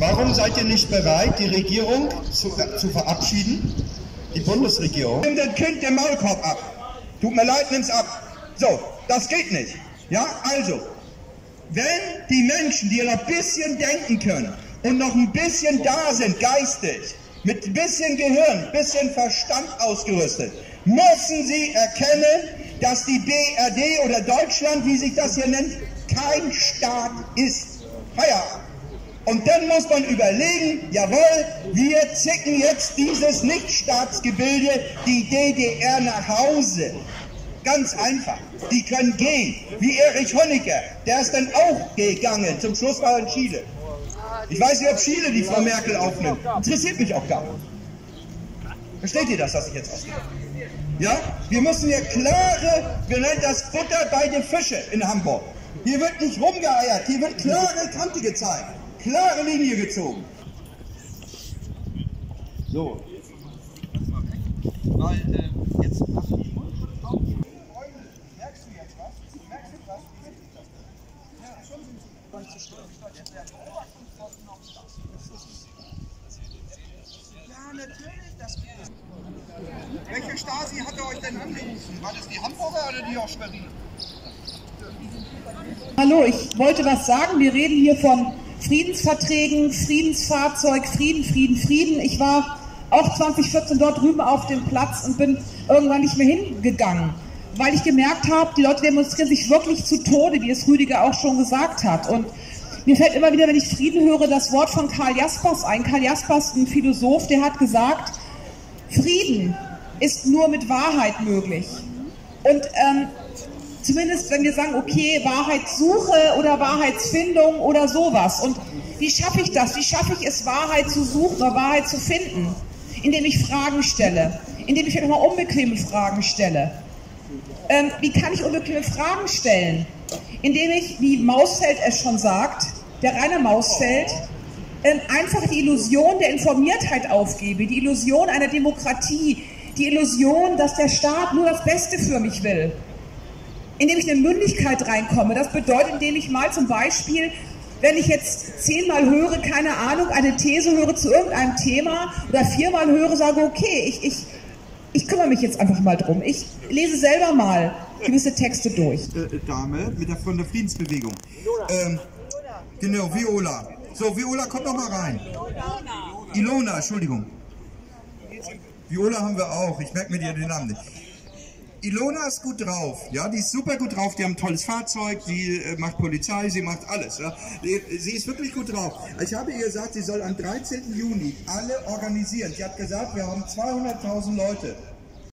Warum seid ihr nicht bereit, die Regierung zu verabschieden? Die Bundesregierung? Nimm das Kind den Maulkorb ab. Tut mir leid, nimm's ab. So, das geht nicht. Ja, also, wenn die Menschen, die noch ein bisschen denken können und noch ein bisschen da sind, geistig, mit ein bisschen Gehirn, ein bisschen Verstand ausgerüstet, müssen sie erkennen, dass die BRD oder Deutschland, wie sich das hier nennt, kein Staat ist. Feierabend. Und dann muss man überlegen, jawohl, wir zicken jetzt dieses Nichtstaatsgebilde, die DDR, nach Hause. Ganz einfach. Die können gehen. Wie Erich Honecker, der ist dann auch gegangen. Zum Schluss war er in Chile. Ich weiß nicht, ob Chile die Frau Merkel aufnimmt. Interessiert mich auch gar nicht. Versteht ihr das, was ich jetzt ausgehe? Ja? Wir müssen hier klare, wir nennen das Butter bei den Fische in Hamburg. Hier wird nicht rumgeeiert, hier wird klare Kante gezeigt. Klare Linie gezogen. So. Weil, jetzt mach ich. Merkst du jetzt was? Merkst du was? Wie wichtig das ist? Ja, schon ja, natürlich, das geht. Welche Stasi hat er euch denn angerufen? War das die Hamburger oder die aus Schwerin? Hallo, ich wollte was sagen. Wir reden hier von Friedensverträgen, Friedensfahrzeug, Frieden, Frieden, Frieden. Ich war auch 2014 dort drüben auf dem Platz und bin irgendwann nicht mehr hingegangen, weil ich gemerkt habe, die Leute demonstrieren sich wirklich zu Tode, wie es Rüdiger auch schon gesagt hat. Und mir fällt immer wieder, wenn ich Frieden höre, das Wort von Karl Jaspers ein. Karl Jaspers, ein Philosoph, der hat gesagt, Frieden ist nur mit Wahrheit möglich. Und zumindest wenn wir sagen, okay, Wahrheitssuche oder Wahrheitsfindung oder sowas. Und wie schaffe ich das? Wie schaffe ich es, Wahrheit zu suchen oder Wahrheit zu finden? Indem ich Fragen stelle, indem ich nochmal unbequeme Fragen stelle. Wie kann ich unbequeme Fragen stellen? Indem ich, wie Mausfeld es schon sagt, der Rainer Mausfeld, einfach die Illusion der Informiertheit aufgebe, die Illusion einer Demokratie, die Illusion, dass der Staat nur das Beste für mich will. Indem ich in eine Mündigkeit reinkomme. Das bedeutet, indem ich mal zum Beispiel, wenn ich jetzt 10-mal höre, keine Ahnung, eine These höre zu irgendeinem Thema oder 4-mal höre, sage, okay, ich kümmere mich jetzt einfach mal drum. Ich lese selber mal gewisse Texte durch. Dame von der Friedensbewegung. Genau, Viola. So, Viola, kommt doch mal rein. Ilona, Entschuldigung. Viola haben wir auch, ich merke mir den Namen nicht. Ilona ist gut drauf, ja, die ist super gut drauf, die haben ein tolles Fahrzeug, sie macht Polizei, sie macht alles, ja. Sie ist wirklich gut drauf. Ich habe ihr gesagt, sie soll am 13. Juni alle organisieren. Sie hat gesagt, wir haben 200.000 Leute.